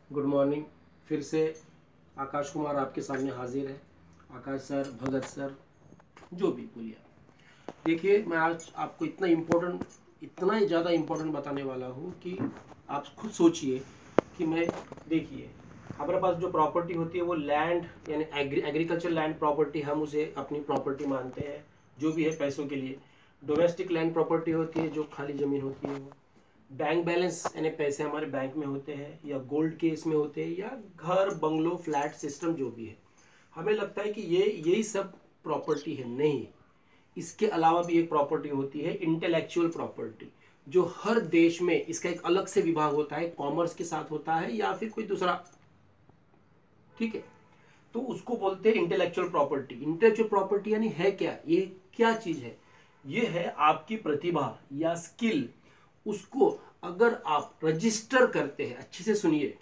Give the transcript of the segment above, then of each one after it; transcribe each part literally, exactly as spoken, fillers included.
Good morning. फिर से आकाश कुमार आपके सामने हाजिर है। आकाश सर, भगत सर, जो भी बोलिए। देखिए, मैं आज आपको इतना इम्पोर्टेंट इतना ही ज़्यादा इम्पोर्टेंट बताने वाला हूँ कि आप खुद सोचिए कि मैं देखिए हमारे पास जो प्रॉपर्टी होती है वो लैंड यानी एग्री एग्रीकल्चर लैंड प्रॉपर्टी, हम उसे अपनी प्रॉपर्टी मानते हैं जो भी है पैसों के लिए। डोमेस्टिक लैंड प्रॉपर्टी होती है जो खाली ज़मीन होती है वो। बैंक बैलेंस यानी पैसे हमारे बैंक में होते हैं या गोल्ड के इसमें होते हैं या घर बंगलो फ्लैट सिस्टम जो भी है। हमें लगता है कि ये यही सब प्रॉपर्टी है, नहीं। इसके अलावा भी एक प्रॉपर्टी होती है इंटेलेक्चुअल प्रॉपर्टी, जो हर देश में इसका एक अलग से विभाग होता है, कॉमर्स के साथ होता है या फिर कोई दूसरा, ठीक है। तो उसको बोलते हैं इंटेलेक्चुअल प्रॉपर्टी। इंटेलेक्चुअल प्रॉपर्टी यानी है क्या, ये क्या चीज है? ये है आपकी प्रतिभा या स्किल। उसको अगर आप रजिस्टर करते हैं, अच्छे से सुनिए,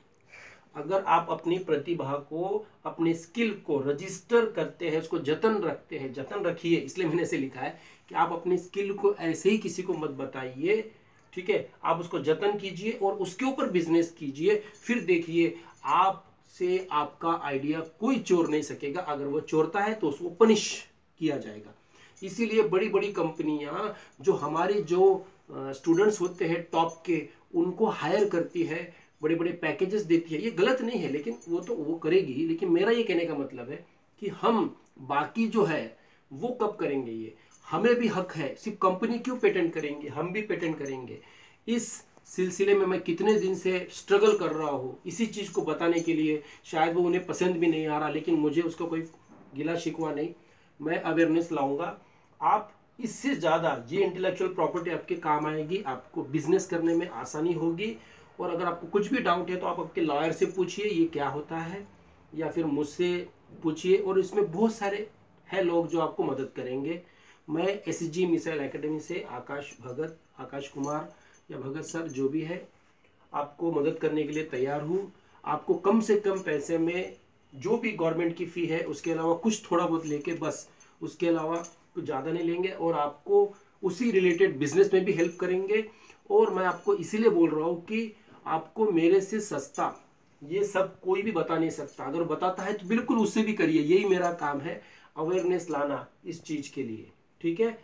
अगर आप अपनी प्रतिभा को, अपने स्किल को रजिस्टर करते हैं, उसको जतन रखते हैं, जतन रखिए, इसलिए मैंने ऐसे लिखा है कि आप अपनी स्किल को ऐसे ही किसी को मत बताइए, ठीक है। आप उसको जतन कीजिए और उसके ऊपर बिजनेस कीजिए, फिर देखिए आप से आपका आइडिया कोई चोर नहीं सकेगा। अगर वो चोरता है तो उसको पनिश किया जाएगा। इसीलिए बड़ी बड़ी कंपनियां जो हमारे जो स्टूडेंट्स होते हैं टॉप के, उनको हायर करती है, बड़े बड़े पैकेजेस देती है। ये गलत नहीं है, लेकिन वो तो वो करेगी, लेकिन मेरा ये कहने का मतलब है कि हम बाकी जो है वो कब करेंगे? ये हमें भी हक है। सिर्फ कंपनी क्यों पेटेंट करेंगे, हम भी पेटेंट करेंगे। इस सिलसिले में मैं कितने दिन से स्ट्रगल कर रहा हूँ इसी चीज को बताने के लिए। शायद वो उन्हें पसंद भी नहीं आ रहा, लेकिन मुझे उसका कोई गिला शिकवा नहीं, मैं अवेयरनेस लाऊंगा। आप इससे ज्यादा, ये इंटेलेक्चुअल प्रॉपर्टी आपके काम आएगी, आपको बिजनेस करने में आसानी होगी। और अगर आपको कुछ भी डाउट है तो आप आपके लॉयर से पूछिए ये क्या होता है, या फिर मुझसे पूछिए, और इसमें बहुत सारे हैं लोग जो आपको मदद करेंगे। मैं एस जी मिसाइल एकेडमी से आकाश भगत, आकाश कुमार या भगत सर जो भी है, आपको मदद करने के लिए तैयार हूँ। आपको कम से कम पैसे में जो भी गवर्नमेंट की फी है उसके अलावा कुछ थोड़ा बहुत लेके, बस उसके अलावा कुछ ज़्यादा नहीं लेंगे, और आपको उसी रिलेटेड बिजनेस में भी हेल्प करेंगे। और मैं आपको इसीलिए बोल रहा हूँ कि आपको मेरे से सस्ता ये सब कोई भी बता नहीं सकता। अगर बताता है तो बिल्कुल उससे भी करिए, यही मेरा काम है, अवेयरनेस लाना इस चीज के लिए, ठीक है।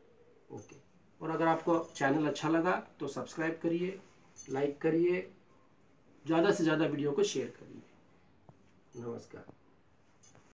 ओके। और अगर आपको चैनल अच्छा लगा तो सब्सक्राइब करिए, लाइक करिए, ज़्यादा से ज़्यादा वीडियो को शेयर करिए। नमस्कार।